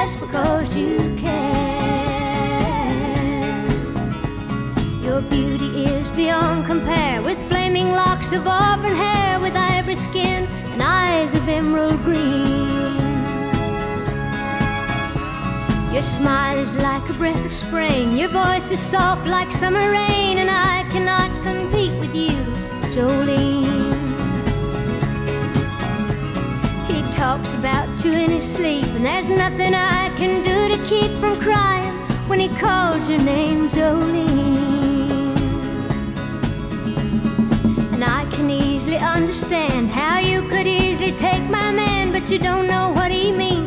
just because you can. Your beauty is beyond compare, with flaming locks of auburn hair, with ivory skin and eyes of emerald green. Your smile is like a breath of spring, your voice is soft like summer rain, and I cannot compete with you, Jolene. He talks about you in his sleep, and there's nothing I can do to keep from crying when he calls your name, Jolene. And I can easily understand how you could easily take my man, but you don't know what he means